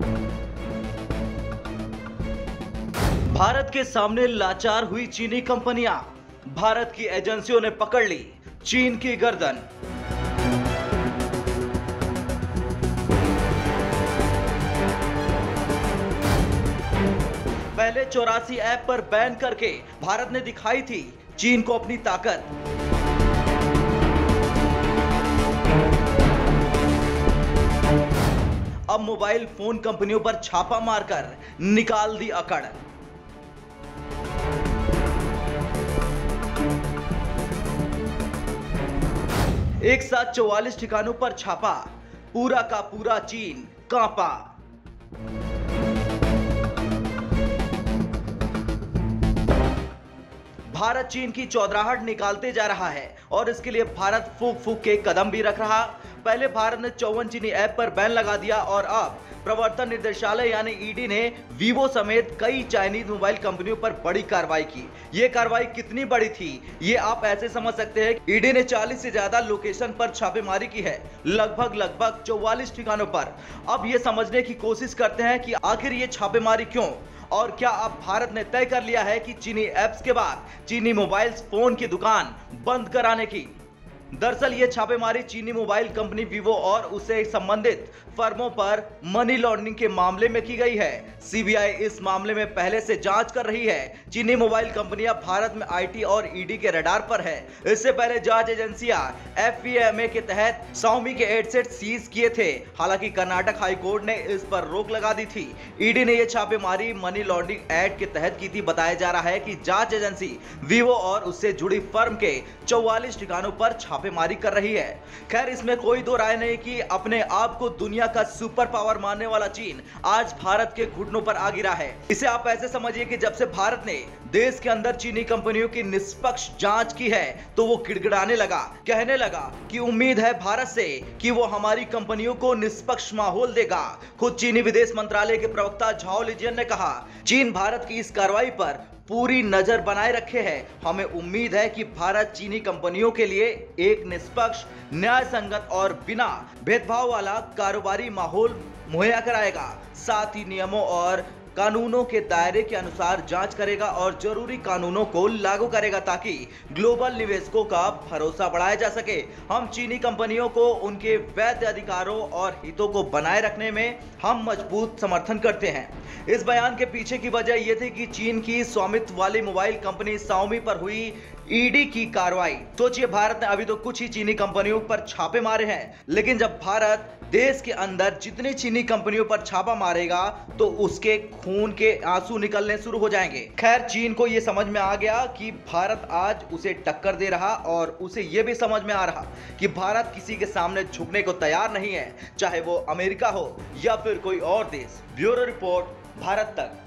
भारत के सामने लाचार हुई चीनी कंपनियां। भारत की एजेंसियों ने पकड़ ली चीन की गर्दन। पहले 84 ऐप पर बैन करके भारत ने दिखाई थी चीन को अपनी ताकत। अब मोबाइल फोन कंपनियों पर छापा मारकर निकाल दी अकड़। एक साथ 44 ठिकानों पर छापा, पूरा का पूरा चीन कांपा। भारत चीन की चौधराहट निकालते जा रहा है और इसके लिए भारत फूंक फूंक के कदम भी रख रहा। पहले भारत ने 54 चीनी ऐप पर बैन लगा दिया और अब प्रवर्तन निदेशालय यानी ईडी ने वीवो समेत कई चाइनीज मोबाइल कंपनियों पर बड़ी कार्रवाई की। ये कार्रवाई कितनी बड़ी थी ये आप ऐसे समझ सकते हैं। ईडी ने 40 से ज्यादा लोकेशन पर छापेमारी की है, लगभग 44 ठिकानों पर। अब ये समझने की कोशिश करते हैं कि आखिर ये छापेमारी क्यों, और क्या अब भारत ने तय कर लिया है कि चीनी ऐप्स के बाद चीनी मोबाइल फोन की दुकान बंद कराने की। दरअसल ये छापेमारी चीनी मोबाइल कंपनी वीवो और उससे संबंधित फर्मों पर मनी लॉन्ड्रिंग के मामले में की गई है। सीबीआई इस मामले में पहले से जांच कर रही है। चीनी मोबाइल कंपनियां भारत में आईटी और ईडी के रडार पर है। इससे पहले जांच एजेंसियां एफवीएमए के तहत Xiaomi के हेडसेट सीज किए थे। हालांकि कर्नाटक हाई कोर्ट ने इस पर रोक लगा दी थी। ईडी ने यह छापेमारी मनी लॉन्ड्रिंग एक्ट के तहत की थी। बताया जा रहा है कि जांच एजेंसी वीवो और उससे जुड़ी फर्म के 44 ठिकानों पर छापेमारी कर रही है। खैर, इसमें कोई दो राय नहीं कि अपने आप को दुनिया का सुपर पावर मानने वाला चीन आज भारत के घुटनों पर आ गिरा है। इसे आप ऐसे समझिए कि जब से भारत ने देश के अंदर चीनी कंपनियों की निष्पक्ष जांच की है तो वो गिड़गिड़ाने लगा, कहने लगा कि उम्मीद है भारत से कि वो हमारी कंपनियों को निष्पक्ष माहौल देगा। खुद चीनी विदेश मंत्रालय के प्रवक्ता झाओ लिजियन ने कहा, चीन भारत की इस कार्रवाई पर पूरी नजर बनाए रखे है। हमें उम्मीद है कि भारत चीनी कंपनियों के लिए एक निष्पक्ष, न्याय संगत और बिना भेदभाव वाला कारोबारी माहौल मुहैया कराएगा। साथ ही नियमों और कानूनों के दायरे के अनुसार जांच करेगा और जरूरी कानूनों को लागू करेगा ताकि ग्लोबल निवेशकों का भरोसा बढ़ाया जा सके। हम चीनी कंपनियों को उनके वैध अधिकारों और हितों को बनाए रखने में हम मजबूत समर्थन करते हैं। इस बयान के पीछे की वजह यह थी कि चीन की स्वामित्व वाली मोबाइल कंपनी Xiaomi पर हुई ईडी की कार्रवाई। सोचिए, भारत ने अभी तो कुछ ही चीनी कंपनियों पर छापे मारे हैं, लेकिन जब भारत देश के अंदर जितनी चीनी कंपनियों पर छापा मारेगा तो उसके खून के आंसू निकलने शुरू हो जाएंगे। खैर, चीन को यह समझ में आ गया कि भारत आज उसे टक्कर दे रहा और उसे यह भी समझ में आ रहा कि भारत किसी के सामने झुकने को तैयार नहीं है, चाहे वो अमेरिका हो या फिर कोई और देश। ब्यूरो रिपोर्ट, भारत तक।